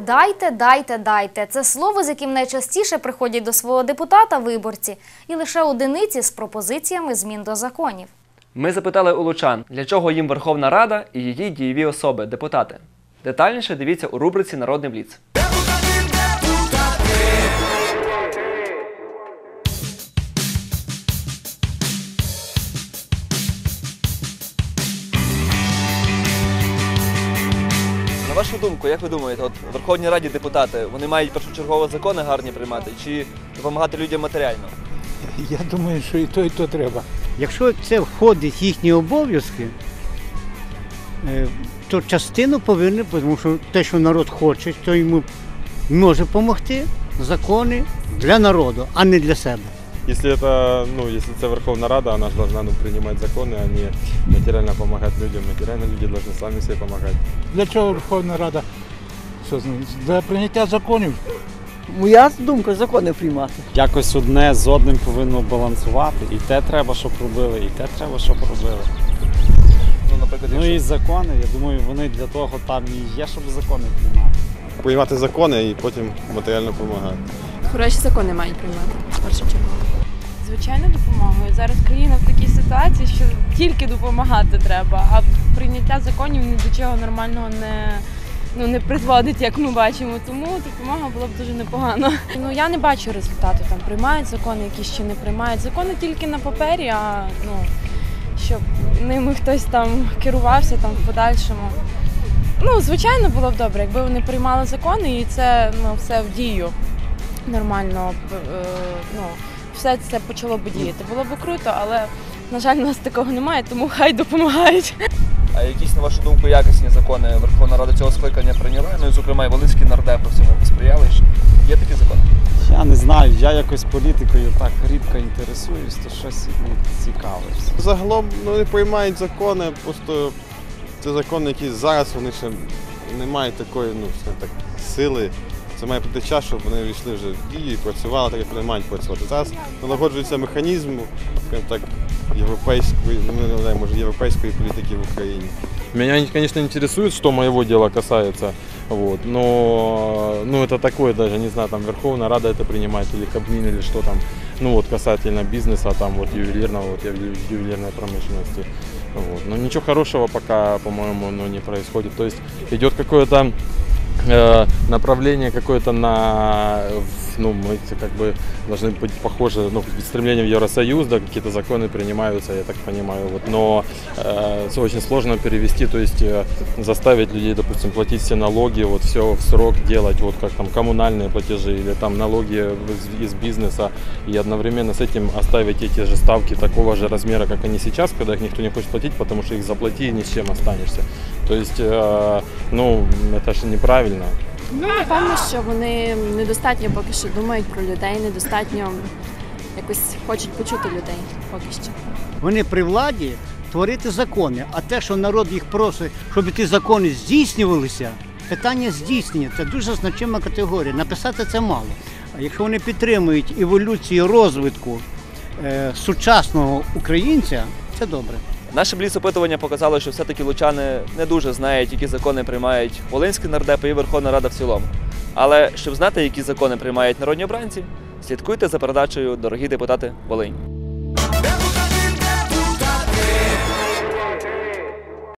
Дайте, дайте, дайте – це слово, з яким найчастіше приходять до свого депутата виборці, і лише одиниці з пропозиціями змін до законів. Ми запитали у лучан, для чого їм Верховна Рада і її дієві особи – депутати. Детальніше дивіться у рубриці «Народний бліц». На вашу думку, як ви думаєте, от в Верховній Раді депутати, вони мають першочергово закони гарні приймати чи допомагати людям матеріально? Я думаю, що і то треба. Якщо це входить в їхні обов'язки, то частину повинні, тому що те, що народ хоче, то йому може допомогти. Закони для народу, а не для себе. Если это Верховная Рада, она же должна принимать законы, а не материально помогать людям. Материально люди должны сами себе помогать. Для чого Верховна Рада? Для прийняття законів. Моя думка – закони приймати. Якось одне з одним повинно балансувати. І те треба, щоб робили, і те треба, щоб робили. Ну і закони, я думаю, вони для того там і є, щоб закони приймати. Приймати закони і потім матеріально допомагати. Хороші закони мають приймати, в першу чергу. Звичайно, допомагаю. Зараз країна в такій ситуації, що тільки допомагати треба, а прийняття законів ні до чого нормального не призводить, як ми бачимо. Тому допомога була б дуже непогано. Я не бачу результату. Там приймають закони, які ще не приймають. Закони тільки на папері, а щоб ними хтось там керувався там в подальшому. Звичайно, було б добре, якби вони приймали закони і це все в дію нормально, все це почало б діяти. Було б круто, але, на жаль, у нас такого немає, тому хай допомагають. А якісь, на вашу думку, якісні закони Верховна Рада цього скликання прийняла? Ну і, зокрема, і волинські нардепи в цьому посприяли. Є такі закони? Я не знаю, я якось політикою так рідко інтересуюсь, то щось цікавиться. Загалом не приймають закони, просто це закони, які зараз вони ще не мають такої сили. Це має пройти час, щоб вони війшли вже в дію і працювали так, як вони мають працювати. Зараз налагоджується механізм європейської політики в Україні. Меня, конечно, интересует, что моего дела касается, но это такое даже, не знаю, там Верховная Рада это принимает или Кабмин или что там, касательно бизнеса, там ювелирного, ювелирной промышленности. Но ничего хорошего пока, по-моему, не происходит. То есть идет какое-то направление какое-то мы должны быть похожи, стремление в Евросоюз, да, какие-то законы принимаются, я так понимаю, но очень сложно перевести, то есть заставить людей, допустим, платить все налоги, все в срок делать, как там коммунальные платежи или там налоги из бизнеса, и одновременно с этим оставить эти же ставки такого же размера, как они сейчас, когда их никто не хочет платить, потому что их заплати и ни с чем останешься. То есть, это же неправильно. Напевно, що вони недостатньо поки що думають про людей, недостатньо якось хочуть почути людей поки що. Вони при владі творити закони, а те, що народ їх просить, щоб ті закони здійснювалися, питання здійснення – це дуже значима категорія. Написати це мало. А якщо вони підтримують еволюцію розвитку сучасного українця, це добре. Наше бліц-опитування показало, що все-таки лучани не дуже знають, які закони приймають волинські нардепи і Верховна Рада в цілому. Але щоб знати, які закони приймають народні обранці, слідкуйте за передачею «Дорогі депутати Волинь».